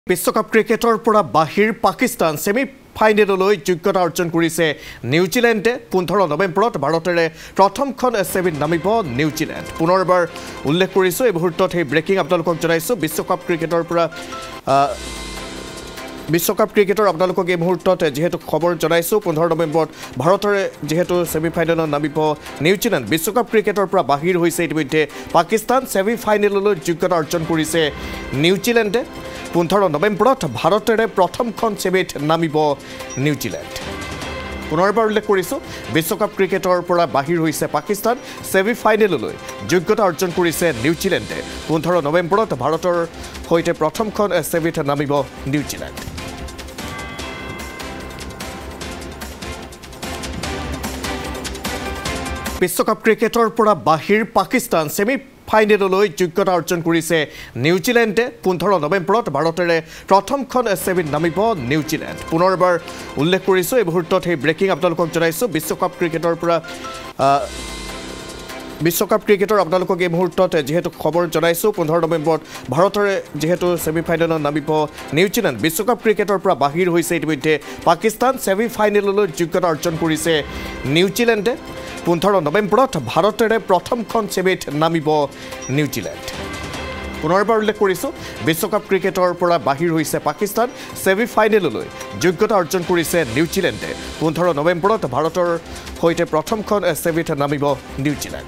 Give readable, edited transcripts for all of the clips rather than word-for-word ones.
বিশ্বকাপ ক্ৰিকেটৰ পৰা বাহিৰ পাকিস্তান সেমি ফাইনেললৈ যোগ্যতা অৰ্জন কৰিছে নিউজিলেণ্ডে 15 নৱেম্বৰত ভাৰতেৰে প্ৰথমখন সেমিত নামিব নিউজিলেণ্ড পুনৰবাৰ উল্লেখ কৰিছো এই মুহূৰ্তত এই ব্ৰেকিং আপোনালোকক জনাইছো বিশ্বকাপ ক্ৰিকেটৰ আপোনালোকক এই মুহূৰ্তত যেহেতু খবৰ জনাইছো 15 নৱেম্বৰত ভাৰতেৰে যেহেতু সেমি ফাইনেলত নামিব নিউজিলেণ্ড বিশ্বকাপ ক্ৰিকেটৰ পৰা বাহিৰ হৈছে ইতিমধ্যে পাকিস্তান সেমি ফাইনেললৈ যোগ্যতা অৰ্জন কৰিছে নিউজিলেণ্ডে 15 নৱেম্বৰত ভাৰতেৰে প্ৰথমখন সেমিত নামিব নিউজিলেণ্ড পুনৰবাৰ উল্লেখ কৰিছো বিশ্বকাপ ক্ৰিকেটৰ পৰা বাহিৰ হৈছে পাকিস্তান সেমি ফাইনেললৈ যোগ্যতা অৰ্জন কৰিছে নিউজিলেণ্ডে 15 নৱেম্বৰত ভাৰতৰ হৈতে প্ৰথমখন সেমিত নামিব নিউজিলেণ্ড বিশ্বকাপ ক্ৰিকেটৰ পৰা বাহিৰ পাকিস্তান সেমি ফাইনেললৈ যোগ্যতা অৰ্জন কৰিছে নিউজিলেণ্ডে 15 নৱেম্বৰত ভাৰতেৰে প্ৰথমখন সেমিত নামিব নিউজিলেণ্ড পুনৰবাৰ উল্লেখ কৰিছো এই মুহূৰ্তত এই ব্ৰেকিং আপোনালোকক জনাইছো বিশ্বকাপ ক্ৰিকেটৰ আপোনালোকক এই মুহূৰ্তত যেহেতু খবৰ জনাইছো 15 নৱেম্বৰত ভাৰতেৰে যেহেতু সেমি ফাইনেলত নামিব নিউজিলেণ্ড বিশ্বকাপ ক্ৰিকেটৰ পৰা বাহিৰ হৈছে ইতিমধ্যে পাকিস্তান সেমি ফাইনেললৈ যোগ্যতা অৰ্জন কৰিছে নিউজিলেণ্ডে 15 নৱেম্বৰত ভাৰতেৰে প্ৰথমখন সেমিত নামিব নিউজিলেণ্ড পুনৰবাৰ উল্লেখ কৰিছো বিশ্বকাপ ক্ৰিকেটৰ পৰা বাহিৰ হৈছে পাকিস্তান সেমি ফাইনেললৈ যোগ্যতা অৰ্জন কৰিছে নিউজিলেণ্ডে 15 নৱেম্বৰত ভাৰতৰ হৈতে প্ৰথমখন সেমিত নামিব নিউজিলেণ্ড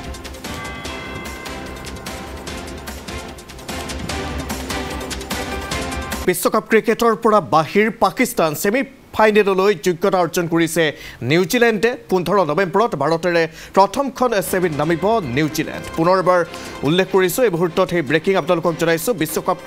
বিশ্বকাপ ক্ৰিকেটৰ পৰা বাহিৰ পাকিস্তান সেমি ফাইনেললৈ যোগ্যতা অৰ্জন কৰিছে নিউজিলেণ্ডে 15 নৱেম্বৰত ভাৰতেৰে প্ৰথমখন সেমিত নামিব নিউজিলেণ্ড পুনৰবাৰ উল্লেখ কৰিছো এই মুহূৰ্তত এই ব্ৰেকিং আপোনালোকক জনাইছো বিশ্বকাপ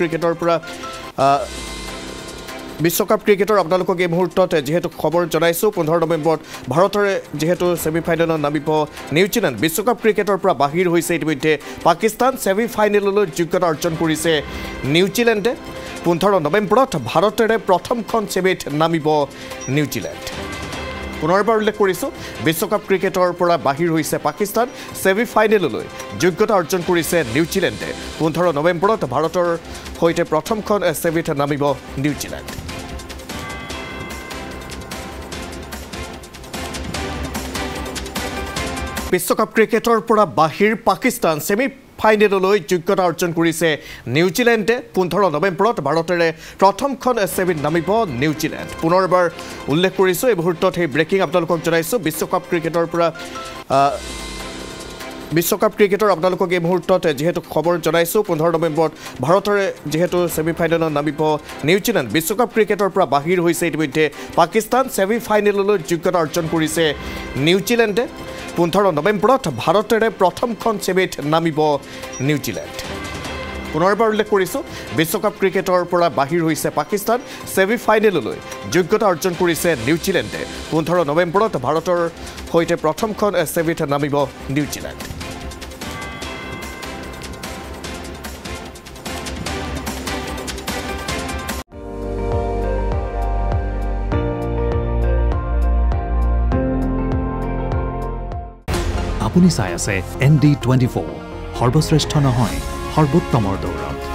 ক্ৰিকেটৰ আপোনালোকক এই মুহূৰ্তত যেহেতু খবৰ জনাইছো 15 নৱেম্বৰত ভাৰতেৰে যেহেতু সেমি ফাইনেলত নামিব নিউজিলেণ্ড বিশ্বকাপ ক্ৰিকেটৰ পৰা বাহিৰ হৈছে ইতিমধ্যে পাকিস্তান সেমি ফাইনেললৈ যোগ্যতা অৰ্জন কৰিছে নিউজিলেণ্ডে 15 নৱেম্বৰত ভাৰতেৰে প্ৰথমখন সেমিত নামিব নিউজিলেণ্ড পুনৰবাৰ উল্লেখ কৰিছো বিশ্বকাপ ক্ৰিকেটৰ পৰা বাহিৰ হৈছে পাকিস্তান সেমি ফাইনেললৈ যোগ্যতা অৰ্জন কৰিছে নিউজিলেণ্ডে 15 নৱেম্বৰত ভাৰতৰ হৈতে প্ৰথমখন সেমিত নামিব নিউজিলেণ্ড বিশ্বকাপ ক্ৰিকেটৰ পৰা বাহিৰ পাকিস্তান সেমি ফাইনেললৈ যোগ্যতা অৰ্জন কৰিছে নিউজিলেণ্ডে 15 নৱেম্বৰত ভাৰতেৰে প্ৰথমখন সেমিত নামিব নিউজিলেণ্ড পুনৰবাৰ উল্লেখ কৰিছো এই মুহূৰ্তত এই ব্ৰেকিং আপোনালোকক জনাইছো বিশ্বকাপ ক্ৰিকেটৰ আপোনালোকক এই মুহূৰ্তত যেহেতু খবৰ জনাইছো 15 নৱেম্বৰত ভাৰতেৰে যেহেতু সেমি ফাইনেলত নামিব নিউজিলেণ্ড বিশ্বকাপ ক্ৰিকেটৰ পৰা বাহিৰ হৈছে ইতিমধ্যে পাকিস্তান সেমি ফাইনেললৈ যোগ্যতা অৰ্জন কৰিছে নিউজিলেণ্ডে 15 নৱেম্বৰত ভাৰতেৰে প্ৰথমখন সেমিত নামিব নিউজিলেণ্ড পুনৰবাৰ উল্লেখ কৰিছো বিশ্বকাপ ক্ৰিকেটৰ পৰা বাহিৰ হৈছে পাকিস্তান সেমি ফাইনেললৈ যোগ্যতা অৰ্জন কৰিছে নিউজিলেণ্ডে 15 নৱেম্বৰত ভাৰতৰ হৈতে প্ৰথমখন সেমিত নামিব নিউজিলেণ্ড আপুনি চাই আছে ND24 সৰ্বশ্ৰেষ্ঠ নহয় সৰ্বোত্তমৰ দৌৰত